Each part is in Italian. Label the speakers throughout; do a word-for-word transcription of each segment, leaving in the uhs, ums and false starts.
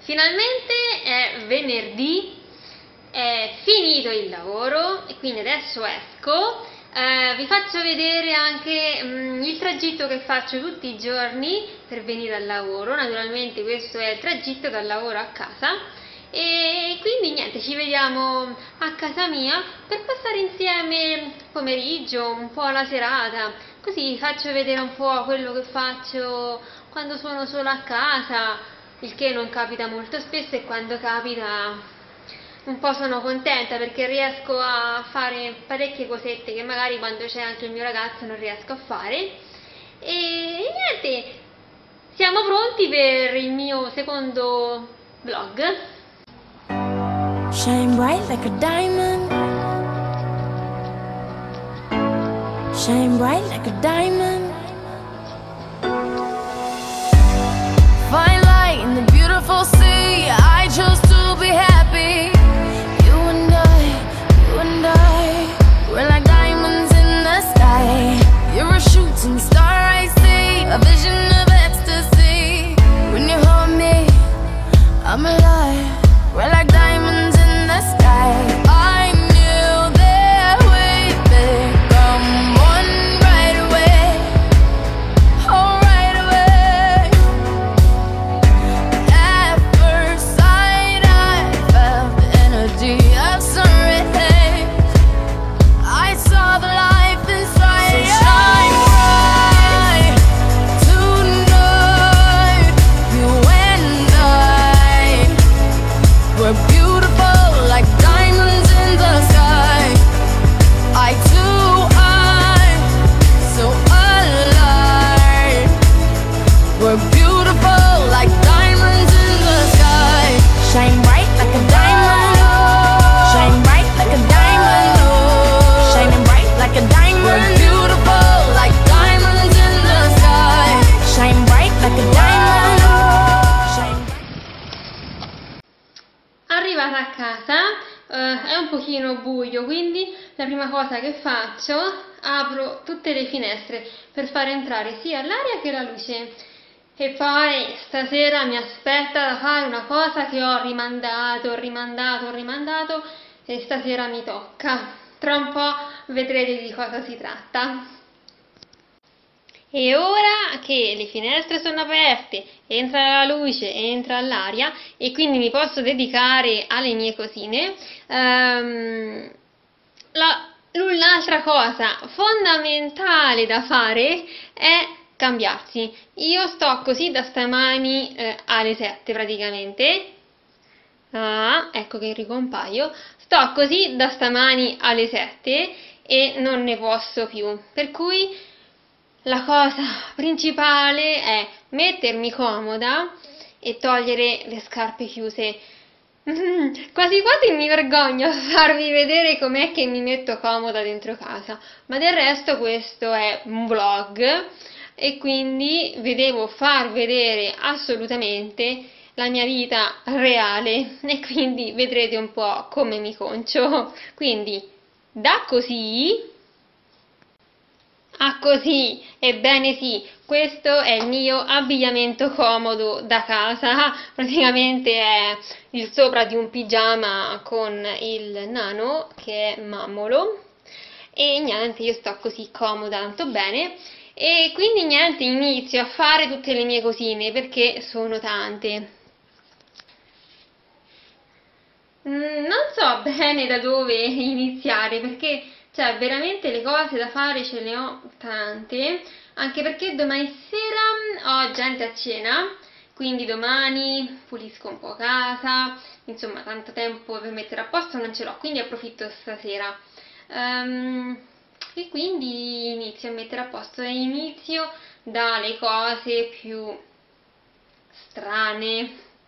Speaker 1: Finalmente è venerdì, è finito il lavoro e quindi adesso esco. Eh, vi faccio vedere anche mh, il tragitto che faccio tutti i giorni per venire al lavoro. Naturalmente questo è il tragitto dal lavoro a casa e quindi niente, ci vediamo a casa mia per passare insieme il pomeriggio, un po' la serata, così vi faccio vedere un po' quello che faccio quando sono sola a casa, il che non capita molto spesso, e quando capita un po' sono contenta perché riesco a fare parecchie cosette che magari quando c'è anche il mio ragazzo non riesco a fare. E niente, siamo pronti per il mio secondo vlog.
Speaker 2: Shine bright like a diamond. Shine bright like a diamond. Fine light in the beautiful sea. I chose to be happy. You and I, you and I, we're like diamonds in the sky. You're a shooting star, I see, a vision of ecstasy. When you hold me, I'm alive. We're like diamonds in the sky. I knew that we'd become one right away. Oh, right away. At first sight, I felt the energy of sun rays. I saw the life inside. So shine bright tonight. You and I, we're beautiful like diamonds in the sky. I too, I'm so alive. We're beautiful like diamonds in the sky. Shine bright like a diamond. Shine bright like a diamond. Oh, shining bright like a diamond. We're beautiful like diamonds in the sky. Shine bright like a diamond. Shine
Speaker 1: Arrivata a casa, eh, è un pochino buio, quindi la prima cosa che faccio, apro tutte le finestre per far entrare sia l'aria che la luce. E poi stasera mi aspetta da fare una cosa che ho rimandato, rimandato, rimandato, e stasera mi tocca. Tra un po' vedrete di cosa si tratta. E ora che le finestre sono aperte, entra la luce, entra l'aria e quindi mi posso dedicare alle mie cosine, ehm, la, l'altra cosa fondamentale da fare è cambiarsi. Io sto così da stamani eh, alle sette praticamente. Ah, ecco che ricompaio. Sto così da stamani alle sette e non ne posso più. Per cui la cosa principale è mettermi comoda e togliere le scarpe chiuse. Quasi quasi mi vergogno a farvi vedere com'è che mi metto comoda dentro casa, ma del resto questo è un vlog e quindi vi devo far vedere assolutamente la mia vita reale e quindi vedrete un po' come mi concio. Quindi da così a così, ebbene sì, questo è il mio abbigliamento comodo da casa, praticamente è il sopra di un pigiama con il nano che è mammolo e niente, io sto così comoda, tanto bene, e quindi niente, inizio a fare tutte le mie cosine perché sono tante. Mm, non so bene da dove iniziare perché cioè veramente le cose da fare ce ne ho tante, anche perché domani sera ho gente a cena, quindi domani pulisco un po' casa, insomma tanto tempo per mettere a posto non ce l'ho, quindi approfitto stasera. Um, e quindi inizio a mettere a posto e inizio dalle cose più strane.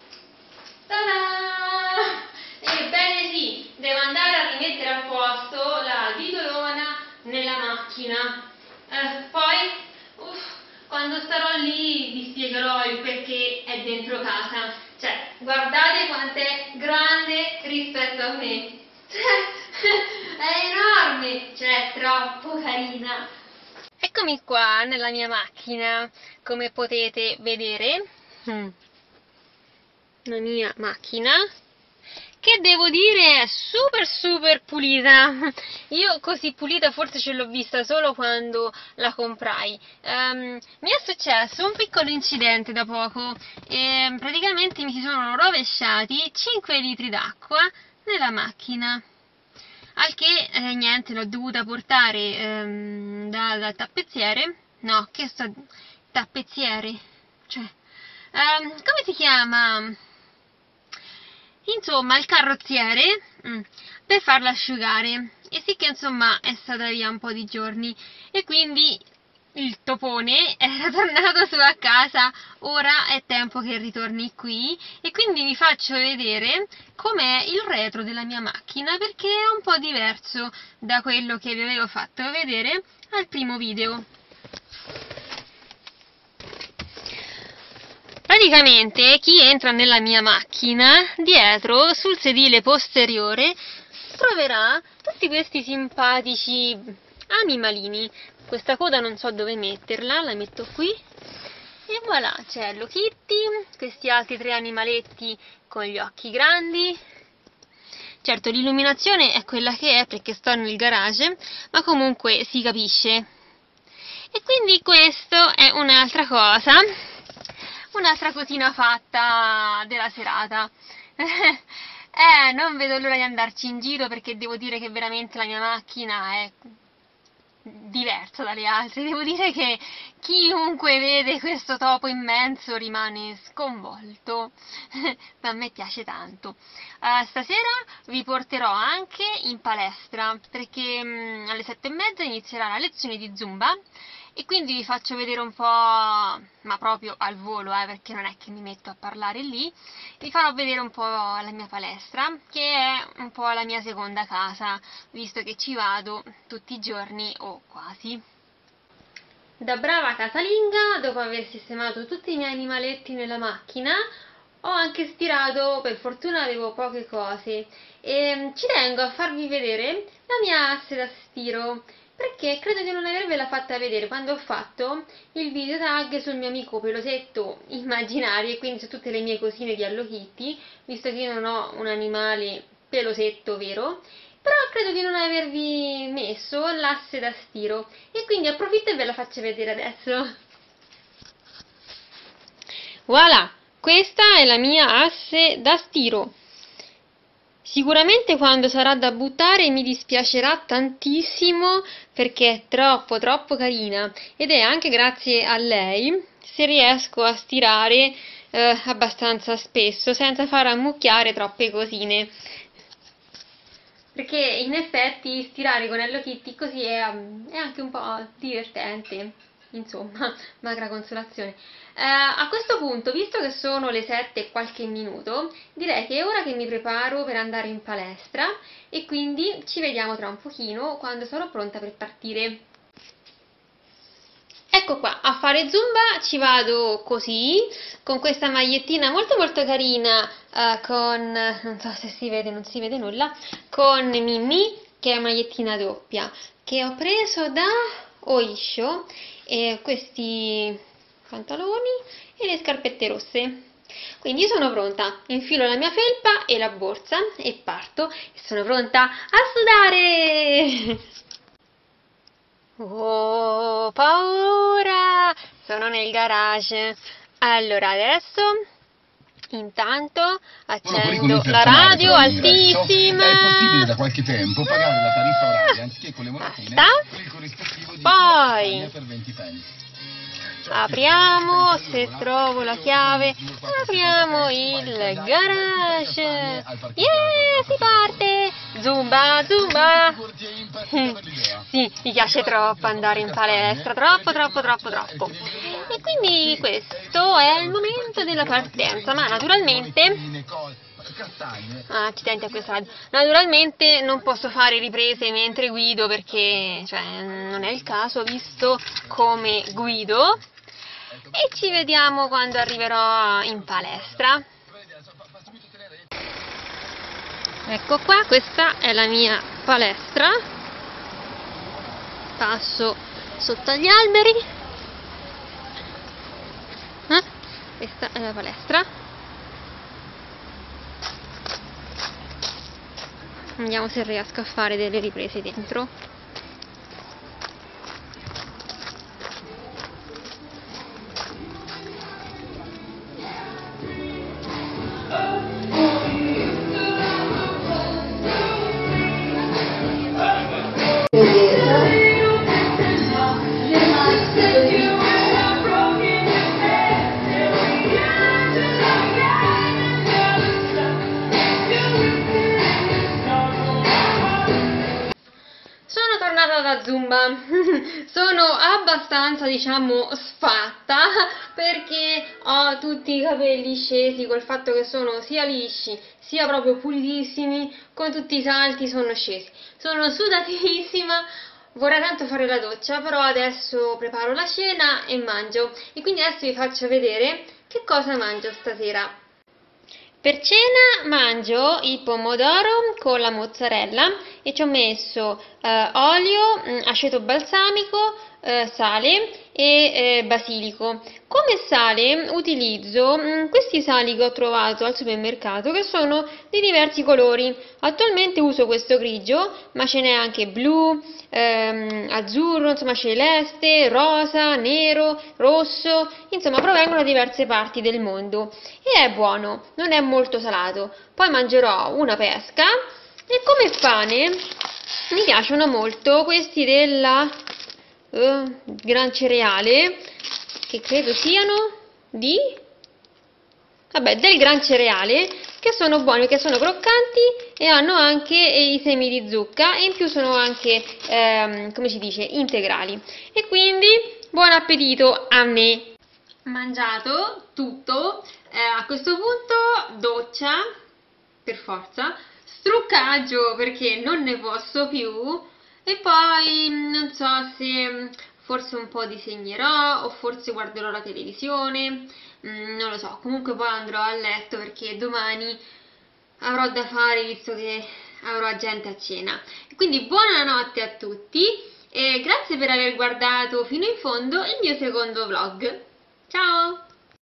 Speaker 1: Ta-da! Ebbene sì, devo andare a rimettere a posto la vitolona nella macchina. Eh, poi, uff, quando starò lì vi spiegherò il perché è dentro casa. Cioè, guardate quanto è grande rispetto a me. Cioè, è enorme, cioè, è troppo carina. Eccomi qua nella mia macchina, come potete vedere. Hmm. la mia macchina, che devo dire è super super pulita. Io così pulita forse ce l'ho vista solo quando la comprai. Um, mi è successo un piccolo incidente da poco e praticamente mi si sono rovesciati cinque litri d'acqua nella macchina, al che eh, niente, l'ho dovuta portare um, da, dal tappezziere. No, che sto... tappezziere? Cioè, um, come si chiama? Insomma, il carrozziere, mm, per farla asciugare, e sì che insomma è stata via un po' di giorni, e quindi il topone era tornato su a casa. Ora è tempo che ritorni qui, e quindi vi faccio vedere com'è il retro della mia macchina, perché è un po' diverso da quello che vi avevo fatto vedere al primo video. Praticamente chi entra nella mia macchina, dietro sul sedile posteriore troverà tutti questi simpatici animalini. Questa coda non so dove metterla, la metto qui e voilà, c'è Hello Kitty, questi altri tre animaletti con gli occhi grandi. Certo, l'illuminazione è quella che è perché sto nel garage, ma comunque si capisce. E quindi questo è un'altra cosa. Un'altra cosina fatta della serata. eh, non vedo l'ora di andarci in giro, perché devo dire che veramente la mia macchina è diversa dalle altre. Devo dire che chiunque vede questo topo immenso rimane sconvolto. Ma a me piace tanto. Uh, stasera vi porterò anche in palestra, perché um, alle sette e mezza inizierà la lezione di Zumba. E quindi vi faccio vedere un po', ma proprio al volo, eh, perché non è che mi metto a parlare lì, vi farò vedere un po' la mia palestra, che è un po' la mia seconda casa, visto che ci vado tutti i giorni o quasi. Da brava casalinga, dopo aver sistemato tutti i miei animaletti nella macchina, ho anche stirato, per fortuna avevo poche cose, e ci tengo a farvi vedere la mia asse da stiro, perché credo di non avervela fatta vedere quando ho fatto il video tag sul mio amico pelosetto immaginario, e quindi su tutte le mie cosine di Hello Kitty, visto che io non ho un animale pelosetto vero, però credo di non avervi messo l'asse da stiro, e quindi approfitto e ve la faccio vedere adesso. Voilà, questa è la mia asse da stiro. Sicuramente quando sarà da buttare mi dispiacerà tantissimo, perché è troppo troppo carina, ed è anche grazie a lei se riesco a stirare eh, abbastanza spesso senza far ammucchiare troppe cosine, perché in effetti stirare con Hello Kitty così è, è anche un po' divertente. Insomma, magra consolazione. Eh, a questo punto, visto che sono le sette e qualche minuto, direi che è ora che mi preparo per andare in palestra, e quindi ci vediamo tra un pochino quando sarò pronta per partire. Ecco qua, a fare Zumba ci vado così, con questa magliettina molto molto carina, eh, con, non so se si vede, non si vede nulla, con Mimì, che è magliettina doppia, che ho preso da Oisho, e questi pantaloni e le scarpette rosse. Quindi io sono pronta, infilo la mia felpa e la borsa e parto, e sono pronta a sudare. Oh, paura! Sono nel garage. Allora adesso intanto accendo la radio altissima.
Speaker 3: È possibile da qualche tempo pagare la tariffa oraria anziché con le monetine con il corrispettivo di
Speaker 1: poi
Speaker 3: per venti pence.
Speaker 1: apriamo, se trovo la chiave, apriamo il garage. Yeah, si parte! Zumba, zumba! Sì, mi piace troppo andare in palestra, troppo, troppo, troppo, troppo. E quindi questo è il momento della partenza, ma naturalmente... Ah, accidenti a questa radio. Naturalmente non posso fare riprese mentre guido, perché cioè, non è il caso, visto come guido. E ci vediamo quando arriverò in palestra. Ecco qua, questa è la mia palestra. Passo sotto agli alberi. Eh? Questa è la palestra. Vediamo se riesco a fare delle riprese dentro. Da Zumba. Sono abbastanza, diciamo, sfatta perché ho tutti i capelli scesi, col fatto che sono sia lisci sia proprio pulitissimi, con tutti i salti sono scesi. Sono sudatissima, vorrei tanto fare la doccia, però adesso preparo la cena e mangio, e quindi adesso vi faccio vedere che cosa mangio stasera. Per cena mangio il pomodoro con la mozzarella e ci ho messo eh, olio, mh, aceto balsamico, eh, sale e eh, basilico. Come sale utilizzo mh, questi sali che ho trovato al supermercato, che sono di diversi colori. Attualmente uso questo grigio, ma ce n'è anche blu, ehm, azzurro, insomma celeste, rosa, nero, rosso, insomma provengono da diverse parti del mondo e è buono, non è molto salato. Poi mangerò una pesca e come pane mi piacciono molto questi della uh, Gran Cereale, che credo siano di vabbè del Gran Cereale, che sono buoni, che sono croccanti e hanno anche i semi di zucca e in più sono anche ehm, come si dice, integrali. E quindi buon appetito a me. Mangiato tutto, eh, a questo punto doccia per forza, struccaggio perché non ne posso più e poi non so se forse un po' disegnerò o forse guarderò la televisione, mm, non lo so, comunque poi andrò a letto perché domani avrò da fare visto che avrò gente a cena. Quindi buonanotte a tutti e grazie per aver guardato fino in fondo il mio secondo vlog. Ciao!